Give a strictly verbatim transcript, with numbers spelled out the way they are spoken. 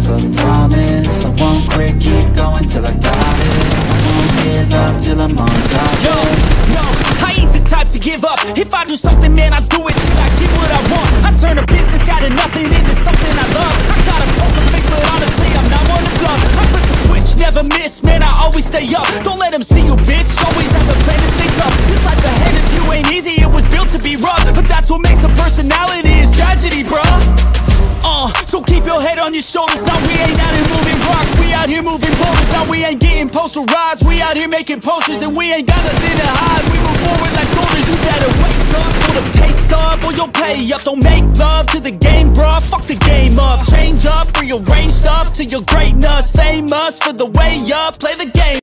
a promise, I won't quit, keep going till I got it. I won't give up till I'm on top. Yo, no, I ain't the type to give up. If I do something, man, I do it till I get what I want. I turn a business out of nothing into something I love. I got a poker face, but honestly, I'm not one to bluff. I flip the switch, never miss, man, I always stay up. Don't let them see you, bitch, always have a plan to stay tough. This life ahead of you ain't easy, it was built to be rough. But that's what makes a personality, is tragedy, bruh. Uh, so keep your head on your shoulders. Now we ain't out here moving rocks, we out here moving boulders. Now we ain't getting posterized, we out here making posters. And we ain't got nothing to hide, we move forward like soldiers. You better wake up for the pay stub, or you'll pay up. Don't make love to the game, bruh, fuck the game up. Change up, rearrange stuff to your greatness. Famous for the way up, play the game.